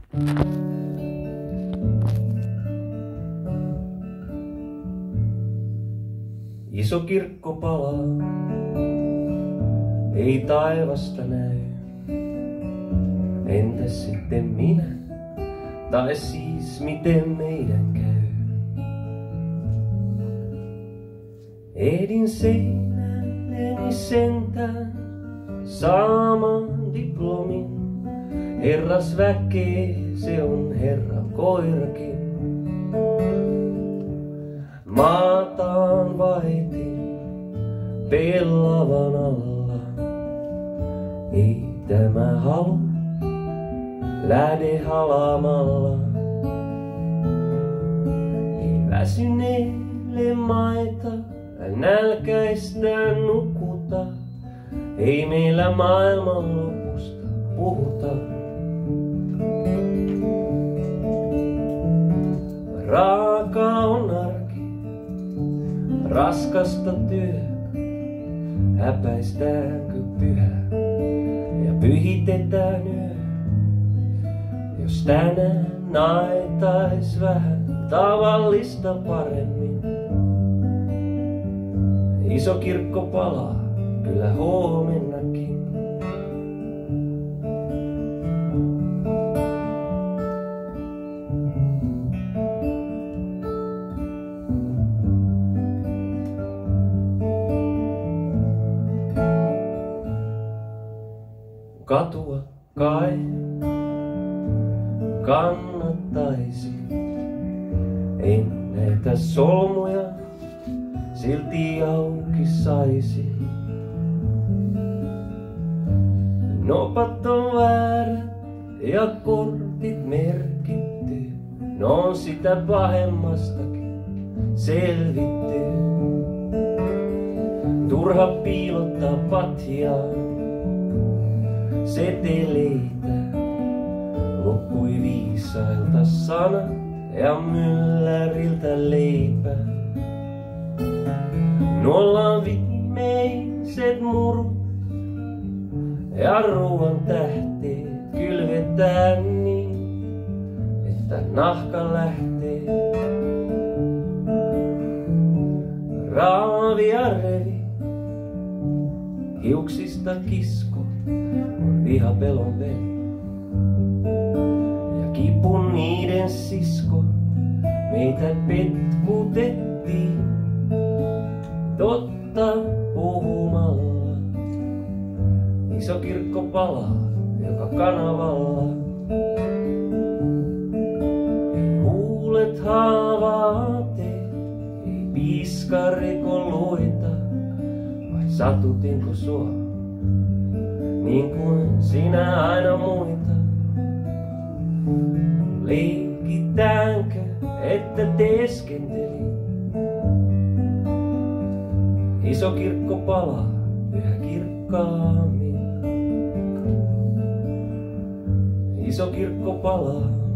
Iso kirkko palaa, ei taivasta näy. Entäs sitten minä, tai siis miten meidän käy? Ehdin seinälleni sentään saamaan diplomin. Herrasväkeä se on herran koirakin. Maataan vaihtin pellavan alla. Ei tämä halu lähde halaamalla. Ei väsyneelle maita, nälkäistä nukuta. Ei meillä maailman lopusta puhuta. Raaka on arki, raskasta työtä. Häpäistäänkö pyhää ja pyhitetään yö? Jos tänään naitais vähän tavallista paremmin. Iso kirkko palaa, kyllä huomennakin. Katua kai kannattaisi, en näitä solmuja silti auki saisi. Nopat on väärät ja kortit merkitty, no on sitä pahemmastakin selvitty. Turha piilottaa patjaan seteleitä, loppui viisailta sana ja mylläriltä leipä. Nollaan viimeiset murut ja ruoan tähteet kylvetään niin, että nahka lähtee. Raavi ja revi, hiuksista kisko, on vihapelon veli. Ja kipu niiden sisko, meitä petkutettiin totta puhumalla. Iso kirkko palaa joka kanavalla. Ei huulet haavaa tee, ei piiskariko luita, vai satutinko sua, niin kuin sinä aina muita? Leikitäänkö, että teeskentelin? Iso kirkko palaa yhä kirkkaammin. Iso kirkko palaa